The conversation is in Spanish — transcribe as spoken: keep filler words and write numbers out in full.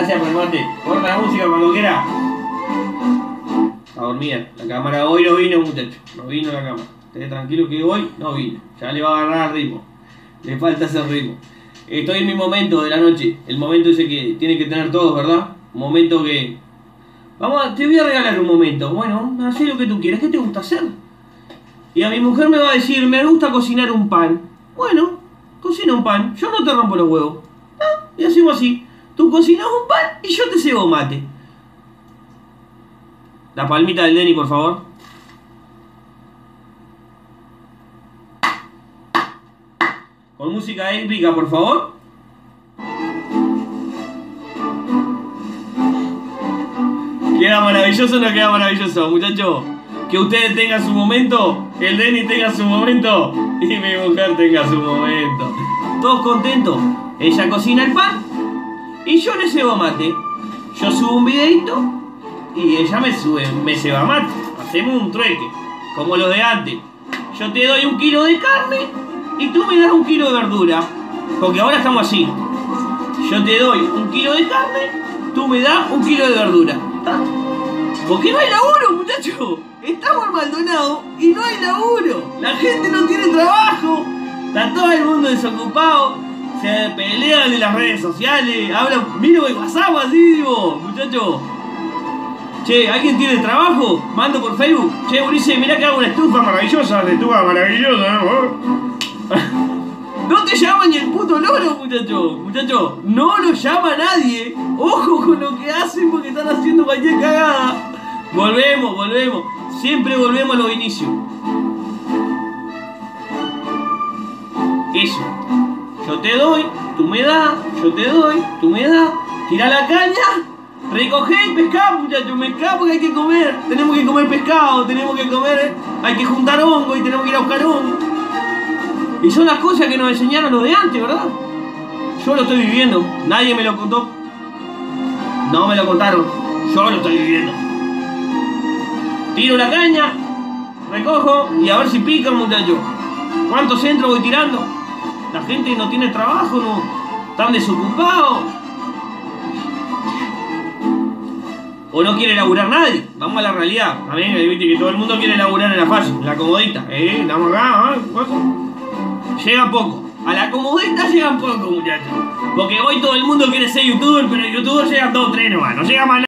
Gracias por el mate. Corta la música cuando quiera. Está dormida. La cámara hoy no vino, muchacho. No vino la cámara. Esté tranquilo que hoy no vino. Ya le va a agarrar el ritmo. Le falta ese ritmo. Estoy en mi momento de la noche. El momento ese que tiene que tener todos, ¿verdad? Un momento que... Vamos a... Te voy a regalar un momento. Bueno, haz lo que tú quieras. ¿Qué te gusta hacer? Y a mi mujer me va a decir, me gusta cocinar un pan. Bueno, cocina un pan. Yo no te rompo los huevos. ¿Ah? Y hacemos así. Tú cocinas un pan y yo te cebo mate. La palmita del Denny, por favor. Con música épica, por favor. Queda maravilloso o no queda maravilloso, muchachos. Que ustedes tengan su momento, que el Denny tenga su momento y mi mujer tenga su momento. Todos contentos. Ella cocina el pan y yo le cebo mate. Yo subo un videito y ella me sube, me ceba mate. Hacemos un trueque, como los de antes. Yo te doy un kilo de carne y tú me das un kilo de verdura. Porque ahora estamos así. Yo te doy un kilo de carne, tú me das un kilo de verdura. ¿Está? Porque no hay laburo, muchachos. Estamos en Maldonado y no hay laburo. La gente no tiene trabajo. Está todo el mundo desocupado. Se pelean en las redes sociales. Hablan, miro el WhatsApp así, digo, muchachos. Che, ¿alguien tiene trabajo? Mando por Facebook. Che, Ulises, mirá que hago una estufa maravillosa. Una estufa maravillosa, ¿no? No te llama ni el puto loro, muchachos. Muchachos, no lo llama nadie. Ojo con lo que hacen porque están haciendo cualquier cagada. Volvemos, volvemos. Siempre volvemos a los inicios. Eso. Yo te doy, tú me das, yo te doy, tú me das. Tira la caña, recogé el pescado, muchachos. Pescado porque hay que comer. Tenemos que comer pescado, tenemos que comer. Hay que juntar hongo y tenemos que ir a buscar hongo. Y son las cosas que nos enseñaron los de antes, ¿verdad? Yo lo estoy viviendo. Nadie me lo contó. No me lo contaron. Yo lo estoy viviendo. Tiro la caña, recojo y a ver si pican, muchachos. ¿Cuántos centros voy tirando? La gente no tiene trabajo, no están desocupados. O no quiere laburar nadie. Vamos a la realidad. También viste que todo el mundo quiere laburar en la fácil, en la comodita. Eh, estamos acá, ¿eh? Llega poco. A la comodita llegan poco, muchachos. Porque hoy todo el mundo quiere ser youtuber, pero youtuber llegan dos o tres nomás. No llega más nada.